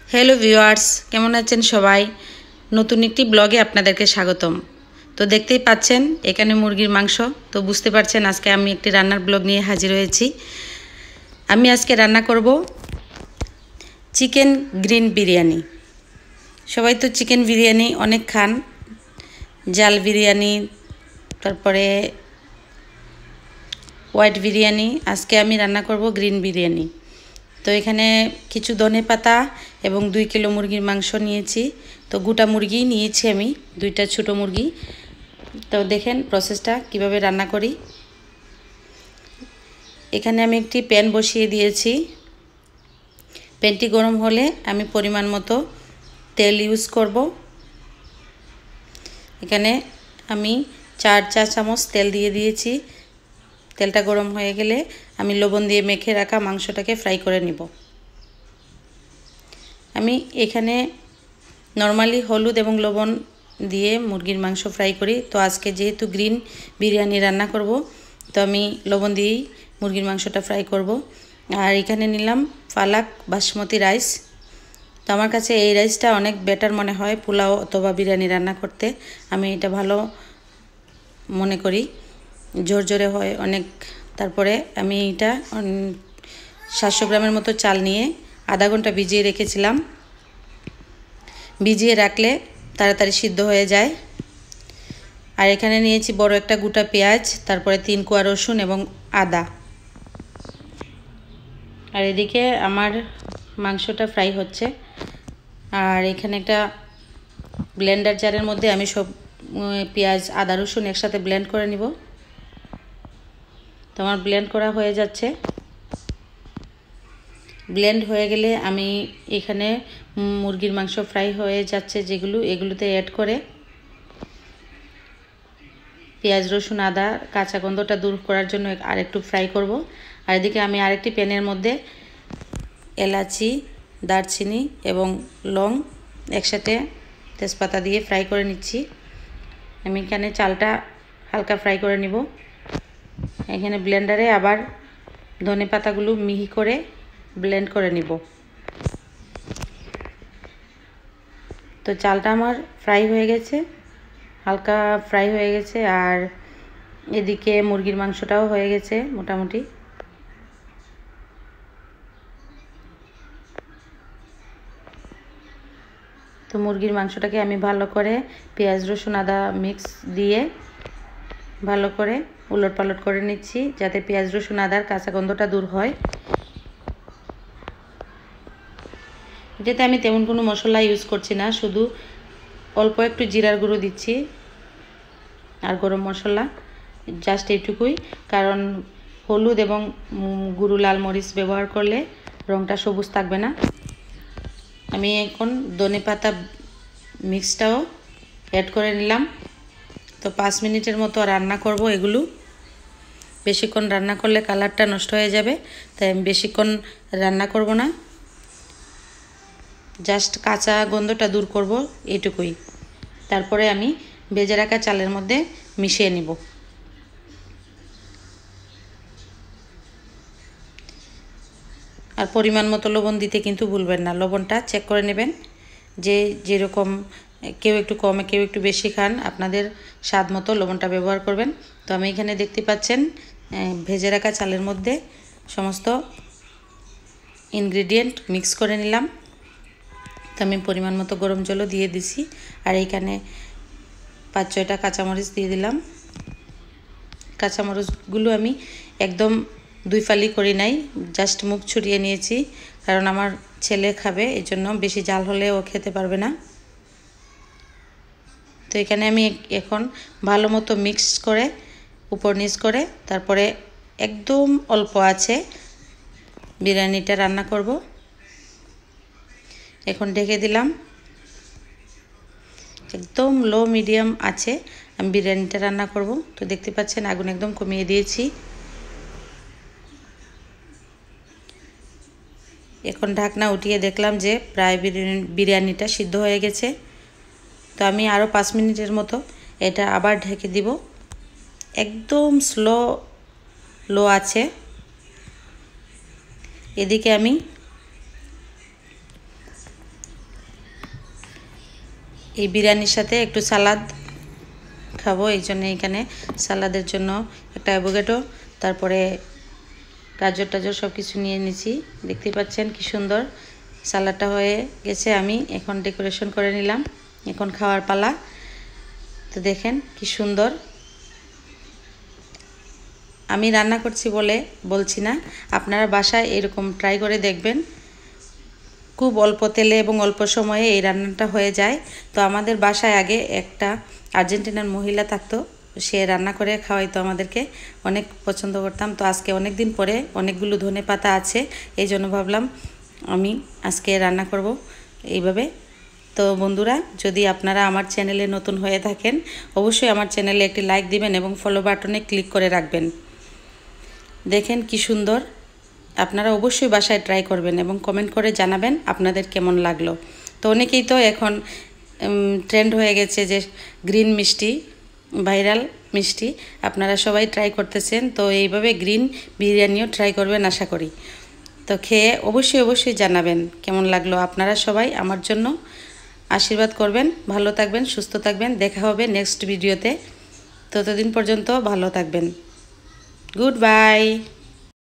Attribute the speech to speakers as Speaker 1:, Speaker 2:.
Speaker 1: Hello viewers, কেমন আছেন সবাই? নতুন একটি ব্লগে আপনাদেরকে স্বাগতম। তো দেখতেই পাচ্ছেন এখানে মুরগির মাংস। তো বুঝতে পারছেন আজকে আমি একটি রান্নার ব্লগ নিয়ে হাজির হয়েছি। আমি আজকে রান্না করব চিকেন গ্রিন বিরিয়ানি। সবাই তো চিকেন বিরিয়ানি অনেক খান, জাল বিরিয়ানি, তারপরে হোয়াইট বিরিয়ানি। আজকে আমি রান্না করব গ্রিন বিরিয়ানি। তো এখানে কিছু ধনেপাতা এবং 2 কিলো মুরগির মাংস নিয়েছি। তো গোটা মুরগি নিয়েছি আমি, 2টা ছোটো মুরগি। তো দেখেন প্রসেসটা কিভাবে রান্না করি। এখানে আমি একটি প্যান বসিয়ে দিয়েছি। প্যানটি গরম হলে আমি পরিমাণ মতো তেল ইউজ করব। এখানে আমি 4 চা চামচ তেল দিয়ে দিয়েছি। তেলটা গরম হয়ে গেলে আমি লবণ দিয়ে মেখে রাখা মাংসটাকে ফ্রাই করে নিব। আমি এখানে নরমালি হলুদ এবং লবণ দিয়ে মুরগির মাংস ফ্রাই করি। তো আজকে যেহেতু গ্রিন বিরিয়ানি রান্না করব, তো আমি লবণ দিয়েই মুরগির মাংসটা ফ্রাই করব। আর এখানে নিলাম পালাক বাসমতি রাইস। তো আমার কাছে এই রাইসটা অনেক বেটার মনে হয় পোলাও অথবা বিরিয়ানি রান্না করতে। আমি এটা ভালো মনে করি, ঝরঝরে হয় অনেক। তারপরে আমি এটা 700 গ্রামের মতো চাল নিয়ে আধা ঘন্টা ভিজিয়ে রেখেছিলাম। ভিজিয়ে রাখলে তাড়াতাড়ি সিদ্ধ হয়ে যায়। আর এখানে নিয়েছি বড় একটা গোটা পেঁয়াজ, তারপরে 3 কোয়া রসুন এবং আদা। আর এদিকে আমার মাংসটা ফ্রাই হচ্ছে। আর এখানে একটা ব্লেন্ডার জারের মধ্যে আমি সব পেঁয়াজ আদা রসুন একসাথে ব্লেন্ড করে নিব। তো আমার ব্লেন্ড করা হয়ে যাচ্ছে। ব্লেন্ড হয়ে গেলে আমি এখানে মুরগির মাংস ফ্রাই হয়ে যাচ্ছে এগুলোতে অ্যাড করে পেঁয়াজ রসুন আদা কাঁচা গন্ধটা দূর করার জন্য আরেকটু ফ্রাই করব। আর এদিকে আমি আরেকটি প্যানের মধ্যে এলাচি, দারচিনি এবং লং একসাথে তেজপাতা দিয়ে ফ্রাই করে নিচ্ছি। আমি এখানে চালটা হালকা ফ্রাই করে নিব। এখানে ব্লেন্ডারে আবার ধনেপাতাগুলো মিহি করে ব্লেন্ড করে নিব। তো চালটা আমার ফ্রাই হয়ে গেছে, হালকা ফ্রাই হয়ে গেছে। আর এদিকে মুরগির মাংসটাও হয়ে গেছে মোটামুটি। তো মুরগির মাংসটাকে আমি ভালো করে পেঁয়াজ রসুন আদা মিক্স দিয়ে ভালো করে উলট পালট করে নিচ্ছি, যাতে পেঁয়াজ রসুন আদার কাঁচা গন্ধটা দূর হয়। এটাতে আমি তেমন কোনো মশলা ইউজ করছি না, শুধু অল্প একটু জিরার গুঁড়ো দিচ্ছি আর গরম মশলা, জাস্ট এইটুকুই। কারণ হলুদ এবং গুঁড়ো লাল মরিচ ব্যবহার করলে রঙটা সবুজ থাকবে না। আমি এখন ধনেপাতা মিক্সটাও অ্যাড করে নিলাম। তো 5 মিনিটের মতো রান্না করব এগুলো। বেশিক্ষণ রান্না করলে কালারটা নষ্ট হয়ে যাবে, তাই আমি বেশিক্ষণ রান্না করব না, জাস্ট কাঁচা গন্ধটা দূর করব এইটুকুই। তারপরে আমি ভেজে রাখা চালের মধ্যে মিশিয়ে নিব। আর পরিমাণ মতো লবণ দিতে কিন্তু ভুলবেন না, লবণটা চেক করে নেবেন, যে যেরকম কেউ একটু কমে কেউ একটু বেশি খান, আপনাদের স্বাদ মতো লবণটা ব্যবহার করবেন। তো আমি এখানে দেখতে পাচ্ছেন ভেজে রাখা চালের মধ্যে সমস্ত ইনগ্রেডিয়েন্ট মিক্স করে নিলাম। তো আমি পরিমাণ মতো গরম জলও দিয়ে দিছি। আর এইখানে 5-6টা কাঁচামরিচ দিয়ে দিলাম। কাঁচামরিচগুলো আমি একদম 2 ফালি করি নাই, জাস্ট মুখ ছুটিয়ে নিয়েছি, কারণ আমার ছেলে খাবে, এই জন্য বেশি ঝাল হলে ও খেতে পারবে না। তো এখানে আমি এখন ভালো মতো মিক্স করে উপর নিচ করে তারপরে একদম অল্প আছে বিরিয়ানিটা রান্না করব। এখন ঢেকে দিলাম, একদম লো মিডিয়াম আছে আমি বিরিয়ানিটা রান্না করব। তো দেখতে পাচ্ছেন আগুন একদম কমিয়ে দিয়েছি। এখন ঢাকনা উঠিয়ে দেখলাম যে প্রায় বিরিয়ানিটা সিদ্ধ হয়ে গেছে। তো আমি আরও 5 মিনিটের মতো এটা আবার ঢেকে দিব, একদম লো আছে। এদিকে আমি এই বিরিয়ানির সাথে একটু সালাদ খাবো, এই জন্য এখানে সালাদের জন্য একটা অ্যাভোকাডো, তারপরে গাজর টাজর সব কিছু নিয়ে নিয়েছি। দেখতে পাচ্ছেন কি সুন্দর সালাডটা হয়ে গেছে। আমি এখন ডেকোরেশন করে নিলাম, এখন খাওয়ার পালা। তো দেখেন কি সুন্দর। আমি রান্না করছি বলে বলছি না, আপনারা বাসায় এরকম ট্রাই করে দেখবেন। খুব অল্প তেলে এবং অল্প সময়ে এই রান্নাটা হয়ে যায়। তো আমাদের বাসায় আগে একটা আর্জেন্টিনার মহিলা থাকতো, সে রান্না করে খাওয়াইতো আমাদেরকে, অনেক পছন্দ করতাম। তো আজকে অনেক দিন পরে অনেকগুলো ধনেপাতা আছে, এই জন্য ভাবলাম আমি আজকে রান্না করব এইভাবে। তো বন্ধুরা, যদি আপনারা আমার চ্যানেলে নতুন হয়ে থাকেন অবশ্যই আমার চ্যানেলে একটি লাইক দিবেন এবং ফলো বাটনে ক্লিক করে রাখবেন। দেখেন কি সুন্দর। আপনারা অবশ্যই বাসায় ট্রাই করবেন এবং কমেন্ট করে জানাবেন আপনাদের কেমন লাগলো। তো অনেকেই তো এখন ট্রেন্ড হয়ে গেছে যে গ্রিন মিষ্টি, ভাইরাল মিষ্টি, আপনারা সবাই ট্রাই করতেছেন। তো এইভাবে গ্রিন বিরিয়ানিও ট্রাই করবেন আশা করি। তো খেয়ে অবশ্যই জানাবেন কেমন লাগলো। আপনারা সবাই আমার জন্য আশীর্বাদ করবেন। ভালো থাকবেন, সুস্থ থাকবেন। দেখা হবে নেক্সট ভিডিওতে। ততদিন পর্যন্ত ভালো থাকবেন। Good by.